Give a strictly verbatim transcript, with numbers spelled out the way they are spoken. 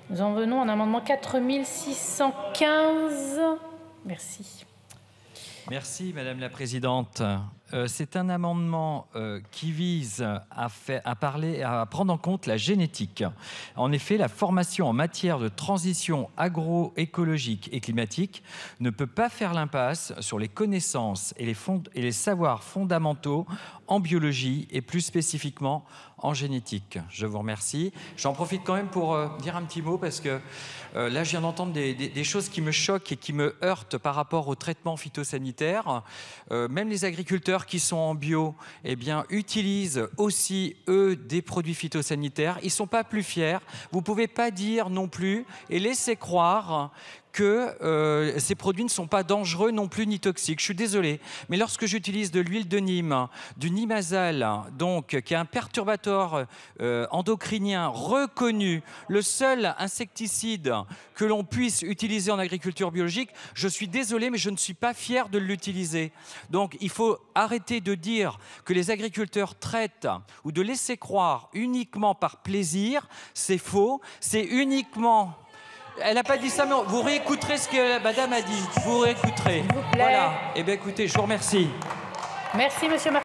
Nous en venons à un amendement quatre mille six cent quinze. Merci. Merci Madame la Présidente. Euh, c'est un amendement euh, qui vise à, faire, à, parler, à prendre en compte la génétique. En effet, la formation en matière de transition agroécologique et climatique ne peut pas faire l'impasse sur les connaissances et les, fond et les savoirs fondamentaux en biologie et plus spécifiquement en génétique. Je vous remercie. J'en profite quand même pour euh, dire un petit mot parce que euh, là, je viens d'entendre des, des, des choses qui me choquent et qui me heurtent par rapport au traitement phytosanitaire. Euh, même les agriculteurs qui sont en bio, eh bien, utilisent aussi, eux, des produits phytosanitaires. Ils ne sont pas plus fiers. Vous ne pouvez pas dire non plus et laisser croire que euh, ces produits ne sont pas dangereux non plus ni toxiques. Je suis désolé, mais lorsque j'utilise de l'huile de Nîmes, du Nimazal, donc, qui est un perturbateur euh, endocrinien reconnu, le seul insecticide que l'on puisse utiliser en agriculture biologique, je suis désolé, mais je ne suis pas fier de l'utiliser. Donc il faut arrêter de dire que les agriculteurs traitent ou de laisser croire uniquement par plaisir, c'est faux, c'est uniquement... Elle n'a pas dit ça, mais vous réécouterez ce que madame a dit. Vous réécouterez. S'il vous plaît. Voilà. Eh bien, écoutez, je vous remercie. Merci, monsieur Martin.